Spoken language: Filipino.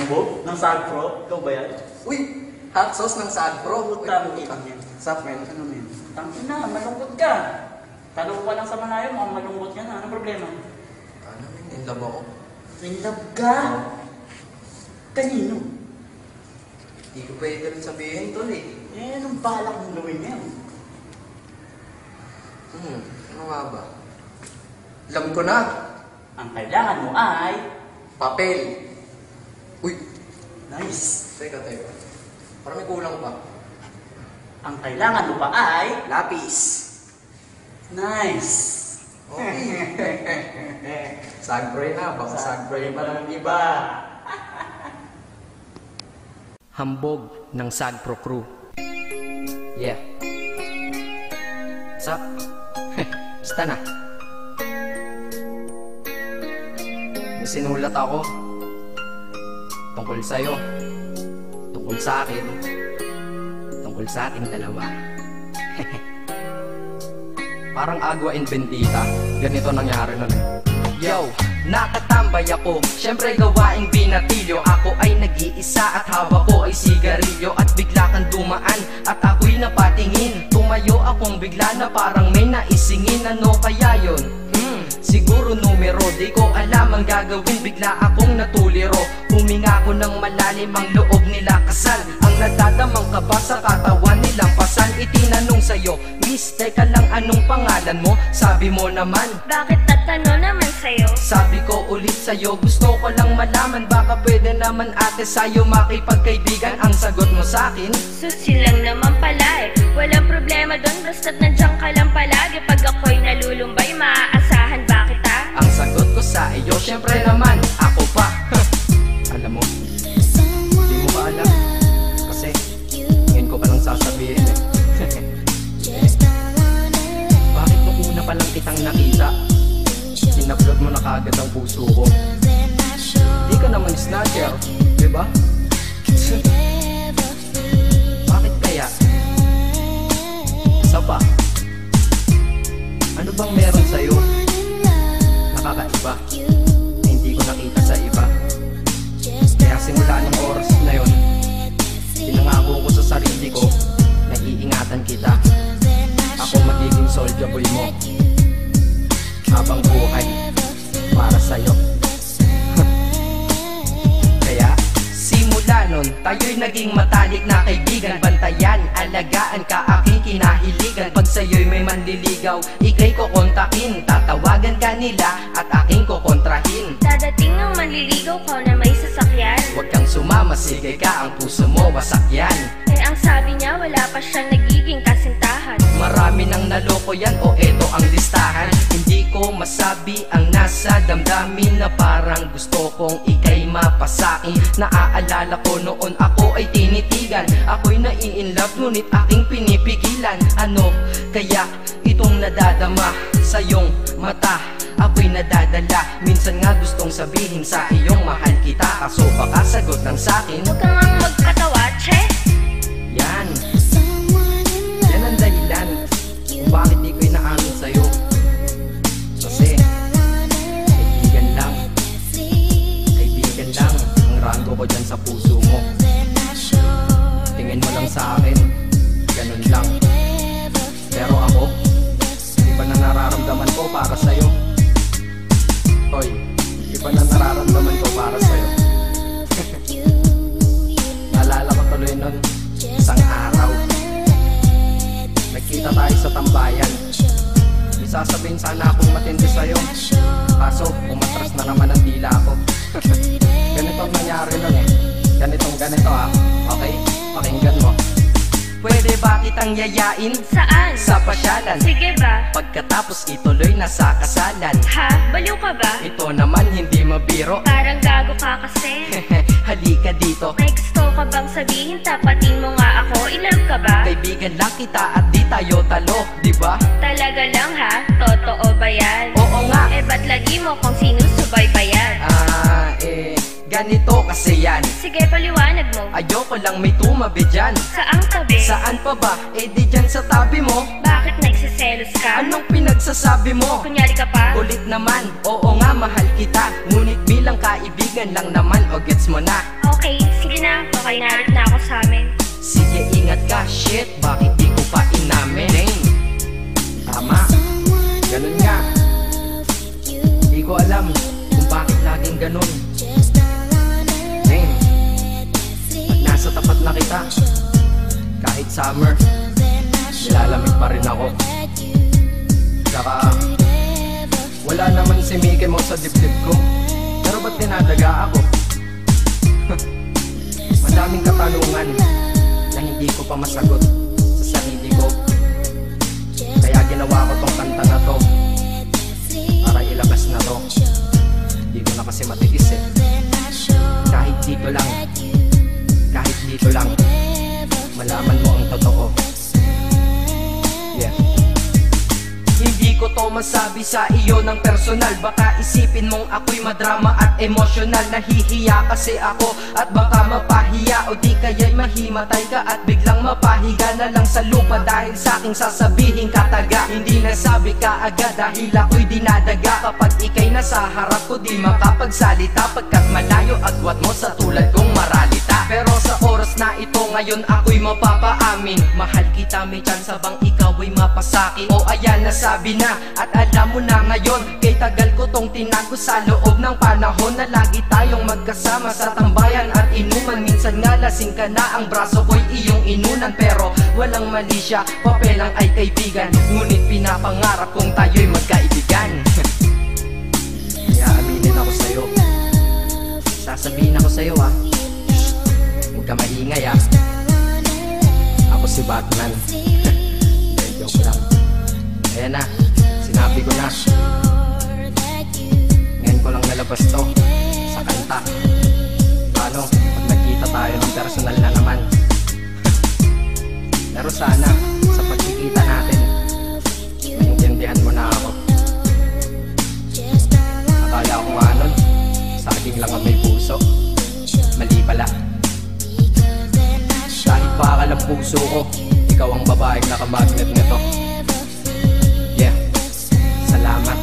Hambog ng Sagpro? Ikaw ba yan? Uy! Hot sauce ng Sagpro. Putang ina yan. Sap, men. Ano, men? Tangin na, malungkot ka. Tanong ko lang sa manayo, mukhang malungkot yan. Anong problema? Ano, men? In love ako. In love ka? Kanino? Hindi ko pwede rin sabihin, tol eh. Eh, anong balak mong gawin yan? Ano nga ba? Alam ko na. Ang kailangan mo ay... Papel. Uy! Nice. Teka. Parang may kulang pa. Ang kailangan mo pa ay... Lapis. Nice. Okay. Sagpro na. Baka sagpro Sagpro pa ng iba. Hambog ng Sagpro Crew. Yeah. What's up? Basta na. May sinulat ako tungkol sa'yo, tungkol sa akin, tungkol sa ating dalawa. Parang Agua and Bendita. Ganito nangyari nun eh. Yo! Nakatambay ako, syempre gawaing binatilyo. Ako ay nag-iisa at hawak ko ay sigarilyo. At bigla kang dumaan at ako'y napatingin. Tumayo akong bigla na parang may naisingin. Ano kaya yun? Siguro numero, di ko alam ang gagawin. Bigla akong natuliro. Huminga ko ng malalim, ang loob nila kasal. Ang nadadamang kaba sa katawan nilang pasan. Itinanong sa'yo, Miss, teka lang, anong pangalan mo? Sabi mo naman, bakit tatanong naman sa'yo? sabi ko ulit sa'yo, gusto ko lang malaman. Baka pwede naman ate sa'yo makipagkaibigan. Ang sagot mo sa'kin, Susi lang naman pala eh. Walang problema doon, basta't nandiyan ka lang palagi. Pag ako'y nalulumbay, maaasahan ba kita? ang sagot ko sa iyo, syempre naman, ako pa. Alam mo, hindi mo ba alam? Kasi, ngayon ko palang sasabihin eh. Bakit nung una pa lang kitang nakita, sinablot mo na kagad ang puso ko? Di ka naman snatcher, di ba? Bakit kaya? Isa pa, ano bang meron sa'yo? Nakakaiba, na hindi ko nakita sa iba. Kaya simula ng oras na yun, pinangako ko sa sarili ko na iingatan kita. Ako magiging soldier boy mo habang buhay para sa'yo. Kaya simula nun, tayo'y naging matalik na kaibigan. Bantayan, alagaan ka, aking kinahiligan. Pag sa'yo'y may manliligaw, ika'y kukontakin. Tatawagan ka nila at aking kukontrahin. Dadating ng manliligaw ko na may sasakyan. Huwag kang sumama, sige ka, ang puso mo wasak yan. Eh ang sabi niya, wala pa siyang nagiging kasintahan. Marami nang naloko yan, o eto ang listahan. Hindi ko masabi ang nasa damdamin, na parang gusto kong ika'y mapasakin. Naaalala ko noon ako ay tinitigan, ako'y nai-inlove ngunit aking pinipigilan. Ano kaya itong nadadama sa iyong mata? Ako'y nadadala, minsan nga gustong sabihin sa iyong mahal kita. Kaso baka sagot ng sakin, Huwag kang ang magkatawa, che. yan ang dahilan kung bakit di ko inaamin sa'yo. Kasi kaibigan lang ang rango ko dyan sa puso mo. Tingin mo lang sa akin, ganun lang. Pero ako, iba na nararamdaman ko para sa'yo. Hoy, iba na nararamdaman ko para sa'yo. Naalala ko tuloy nun, isang araw nagkita tayo sa tambayan. May sasabihin sana akong matindi sa'yo, kaso umatras na naman ang dila ko. Ganito ang nangyari nun eh. Ganito ah. Okay? Pakinggan mo. Pwede ba kitang yayain Saan? sa pasyalan? Sige ba? Pagkatapos ituloy na sa kasalan. Ha? Baliw ka ba? Ito naman hindi mabiro. Parang gago ka kasi. Halika dito, May gusto ka bang sabihin? Tapatin mo nga ako. I-love ka ba? kaibigan lang kita at di tayo talo, di ba? Talaga lang ha? Totoo ba yan? Oo nga. Eh ba't lagi mo kung sinusubaybayan? Ganito kasi yan. Sige paliwanag mo. Ayoko lang may tumabi dyan. Saang tabi? Saan pa ba? Eh di dyan sa tabi mo. Bakit nagsiselos ka? Anong pinagsasabi mo? Kunyari ka pa? Ulit naman, oo nga, nga mahal kita, ngunit bilang kaibigan lang naman, o gets mo na. Okay, sige na, baka inarit na ako sa amin. Sige ingat ka, shit, bakit di ko pa inamin? Dang, tama, ganun nga. Di ko alam kung bakit laging ganun. Dang, pag nasa tapat na kita, kahit summer, nilalamig pa rin ako. Saka wala naman si Mickey Mouse sa dibdib ko, pero ba't tinadaga ako? Madaming katanungan na hindi ko pa masagot sa sarili ko, kaya ginawa ko tong kanta na to para ilabas na to. Hindi ko na kasi matiis eh. Kahit dito lang, kahit dito lang, malaman mo ang totoo. Yeah. Hindi ko to masabi sa iyo ng personal, baka isipin mong ako'y madrama at emosyonal. Nahihiya kasi ako at baka mapahiya, o di kaya'y mahimatay ka at biglang mapahiga na lang sa lupa dahil sa aking sasabihin kataga. Hindi nasabi ka agad dahil ako'y dinadaga. Kapag ika'y nasa harap ko di makapagsalita, pagkat malayo agwat mo sa tulad kong maralita. Pero sa oras na ito ngayon ako'y mapapaamin, mahal kita, may tsansa bang ikaw ay mapasakin? O ayan, nasabi na at alam mo na ngayon, kay tagal ko tong tinago sa loob ng panahon na lagi tayong magkasama sa tambayan at inuman. Minsan nga lasing ka na, ang braso ko'y iyong inunan, pero walang mali siya, papelang ay kaibigan, ngunit pinapangarap kong tayo'y magkaibigan. Kaya aminin ako sa'yo, sasabihin ako sa'yo ah, huwag ka maingay ah, ako si Batman. Joke lang. Ayan na, sinabi ko na. Ngayon ko lang nalabas to sa kanta. Paano pag nagkita tayo ng personal na naman? Pero sana sa pagkikita natin, maintindihan mo na ako. Akala ko nga nun, saging lang ang may puso. Mali pala. Kahit bakal ang puso ko, ikaw ang babaeng nakamagnet nito. Yeah, salamat.